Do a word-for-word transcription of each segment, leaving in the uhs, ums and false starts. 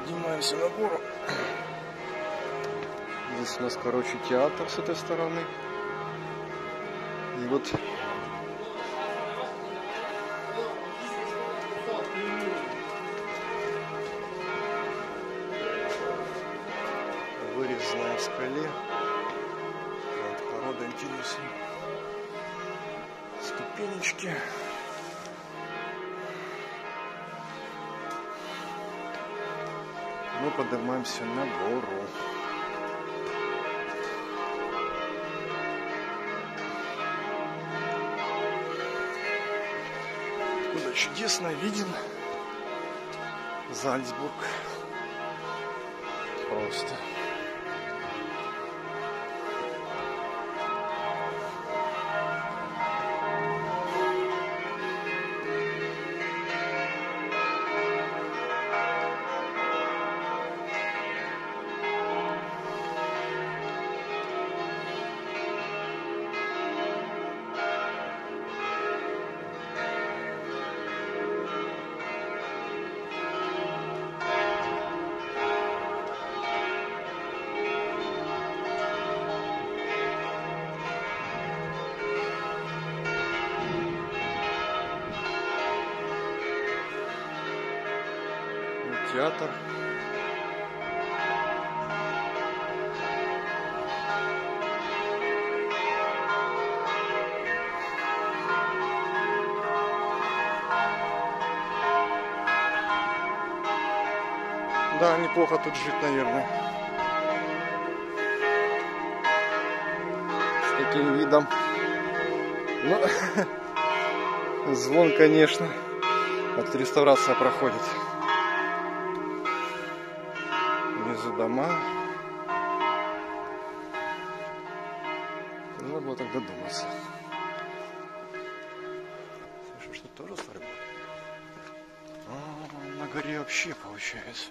Поднимаемся на гору. Здесь у нас, короче, театр с этой стороны. И вот вырезанная в скале. Вот, порода интересная. Ступенечки. Мы поднимаемся на гору. Откуда чудесно виден Зальцбург. Просто. Театр. Да, неплохо тут жить, наверное. С таким видом. Ну, звон, конечно, от реставрации проходит. Внизу дома. Нужно было так додуматься. Слушай, что тоже старый был? А, на горе вообще получается.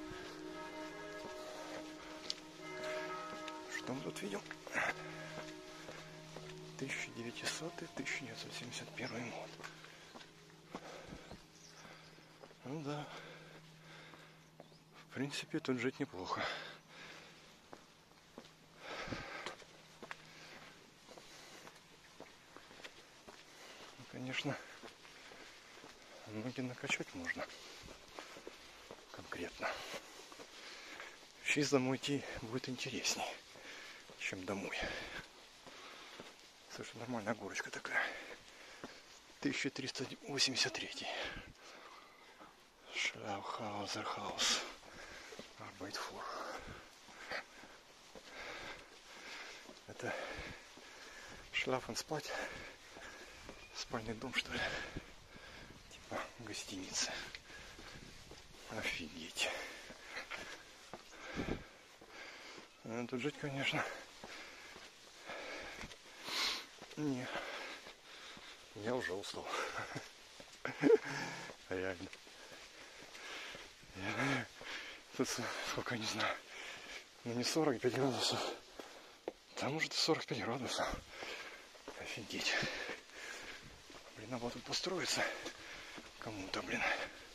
Что мы тут видим? тысяча девятисотый — тысяча девятьсот семьдесят первый год. Ну да. В принципе, тут жить неплохо. Ну, конечно, ноги накачать можно. Конкретно. Через домой идти будет интересней, чем домой. Слушай, нормальная горочка такая. тысяча триста восемьдесят третий. Шлаухаузерхаус. Арбайтфор. Это Шлафен спать. Спальный дом, что ли? Типа гостиницы. Офигеть. А тут жить, конечно. Не. Я уже устал. Реально. Я... Тут сколько, не знаю. Ну не сорок пять градусов. Там может сорок пять градусов. Офигеть. Блин, надо тут построиться. Кому-то, блин.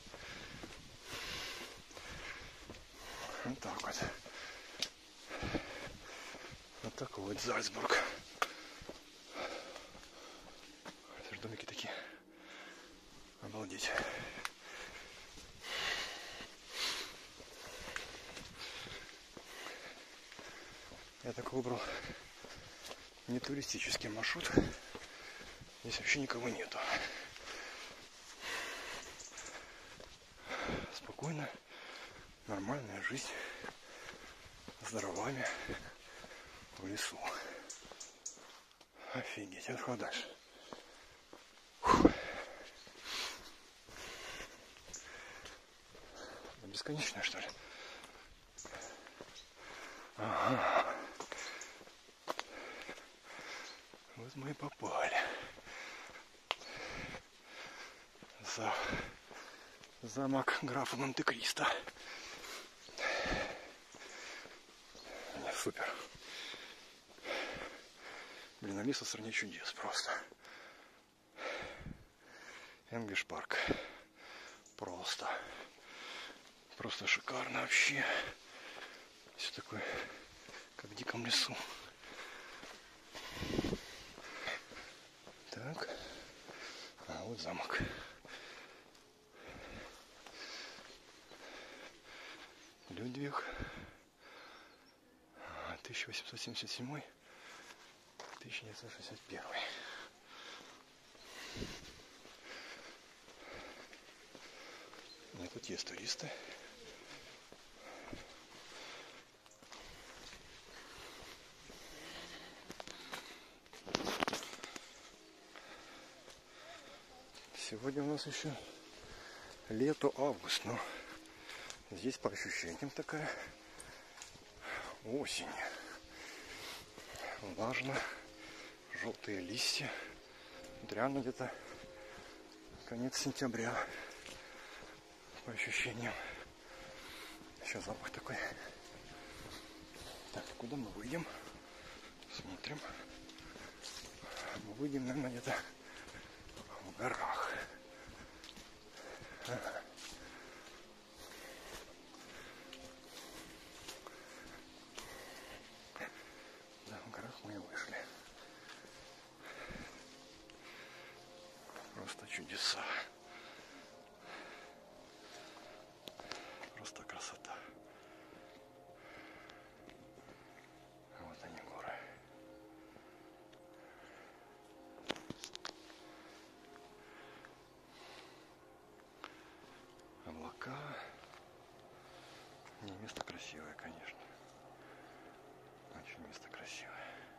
Вот так вот. Вот такой вот Зальцбург. Это же домики такие. Обалдеть. Я так выбрал не туристический маршрут. Здесь вообще никого нету. Спокойно, нормальная жизнь с дровами в лесу. Офигеть, я шел дальше. Фух. Бесконечная, что ли? Ага. Вот мы и попали. За замок графа Монте-Кристо. Супер. Блин, Алиса в стране чудес просто. English Park. Просто. Просто. просто шикарно вообще. Все такое, как в диком лесу. Так. А вот замок. Людвиг. тысяча восемьсот семьдесят седьмой — тысяча девятьсот шестьдесят первый. И тут есть туристы. Сегодня у нас еще лето, август, но здесь по ощущениям такая осень. Влажно, желтые листья. Реально где-то конец сентября по ощущениям. Еще запах такой. Так, куда мы выйдем? Смотрим. Мы выйдем, наверное, где-то в горах. Ага. Да, в горах мы и вышли. Просто чудеса. Просто красота. Вот они, горы. Облака. Не, место красивое, конечно. Очень место красивое.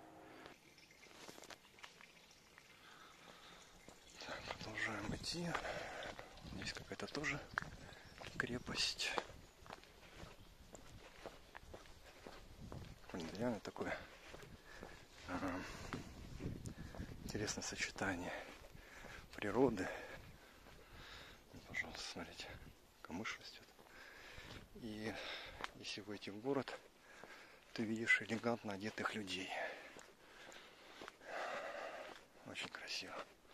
Так, продолжаем идти. Здесь какая-то тоже крепость. Реально такое ага, интересное сочетание природы. Вот, пожалуйста, смотрите, камыш растет. И если выйти в город, ты видишь элегантно одетых людей. Очень красиво.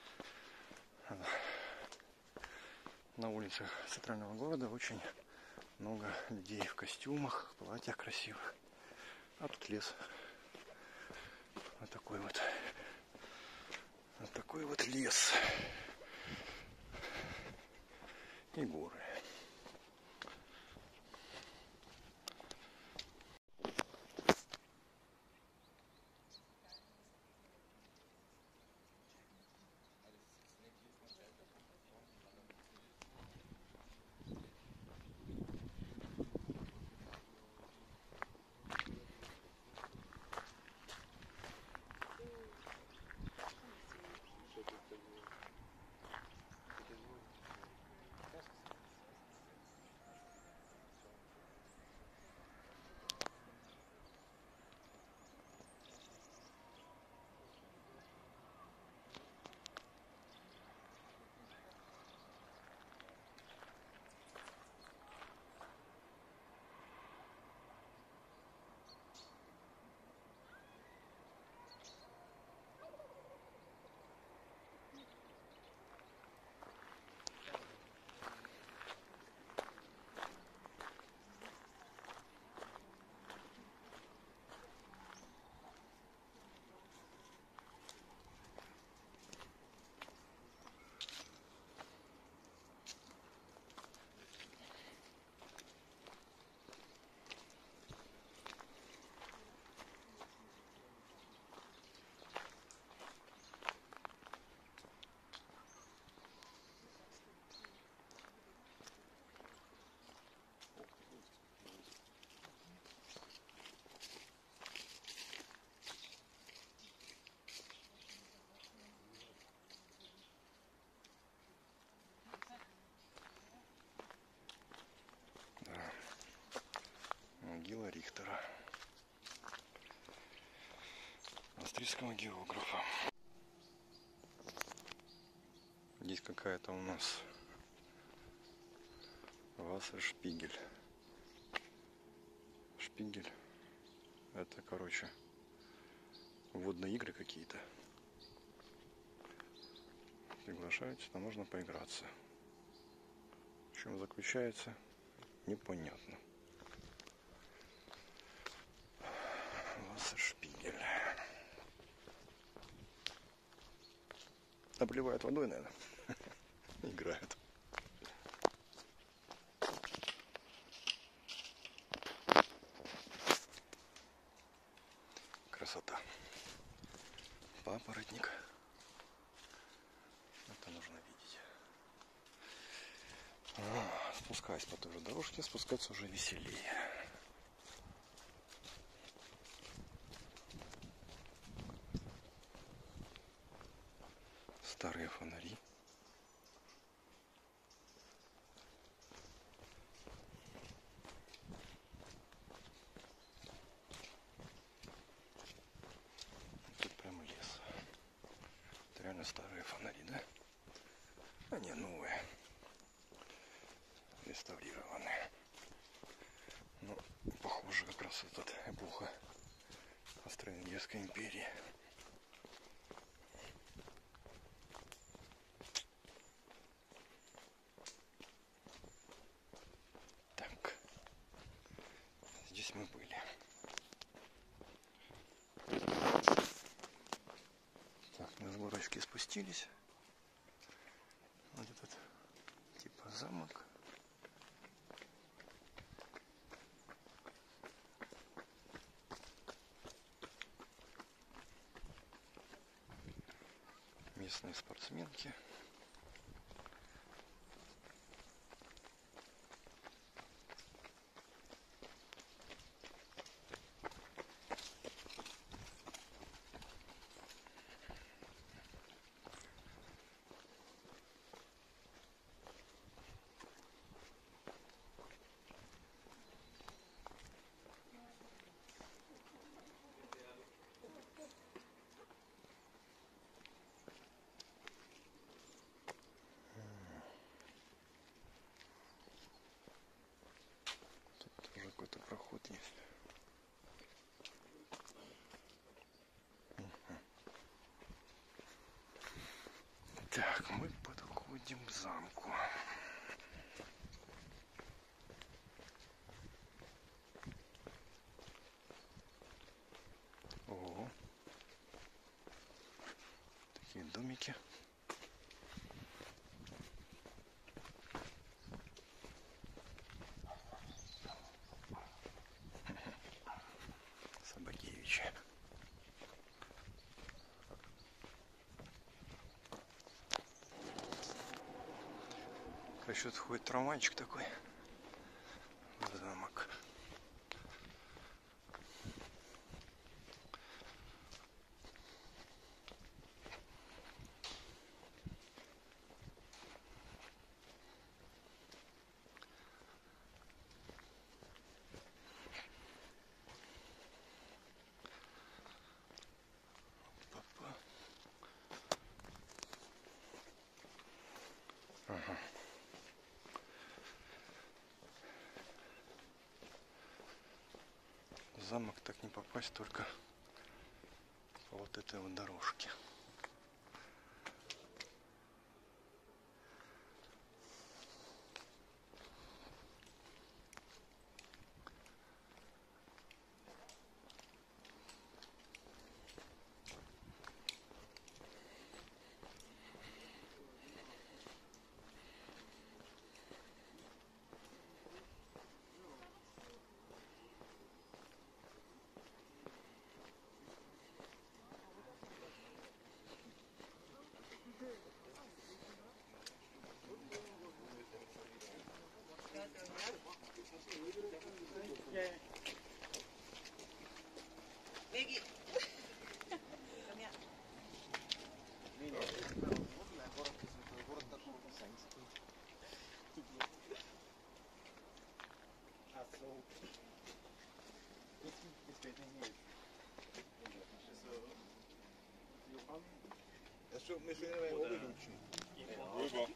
На улицах центрального города очень много людей в костюмах, в платьях красивых. А тут лес. Вот такой вот. Вот такой вот лес. И горы. Могила Рихтера, австрийского географа. Здесь какая-то у нас Вассершпигель. Шпигель. Это, короче, водные игры какие-то. Приглашают, сюда можно поиграться. В чем заключается, непонятно. Вассершпигель. Обливают водой, наверное. Играют. Красота. Папоротник. Это нужно видеть. А, спускаясь по той же дорожке, спускаться уже веселее. Старые фонари. Тут прям лес. Это реально старые фонари, да? А не, новые. Реставрированные. Ну, похоже, как раз вот эта эпоха Австро-Венгерской империи. Так. Здесь мы были. Так, мы с горочки спустились. Вот этот типа замок. Местные спортсменки. Какой-то проход есть. Угу. Так, мы подходим к замку. Ого. Такие домики. Собакевичи. Короче, тут ходит трамвайчик такой в замок. Папа. Ага. В замок так не попасть только по вот этой вот дорожке. Maggie. Come here. Що ми ще не вилучені. Рыба.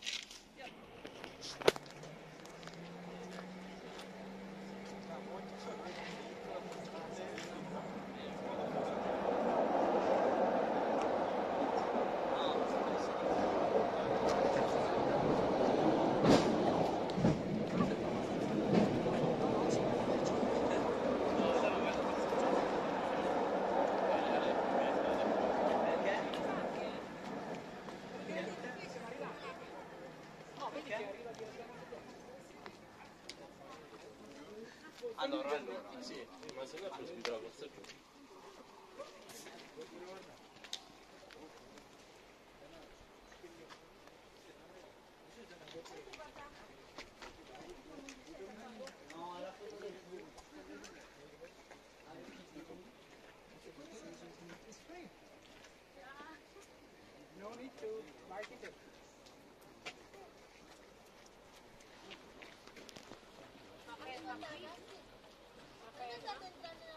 Allora, allora, sì, ma se no per ospitare la forza giù. No need to market it. Okay, okay. Okay.